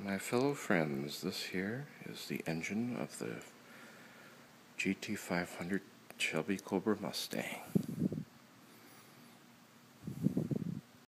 My fellow friends, this here is the engine of the GT500 Shelby Cobra Mustang.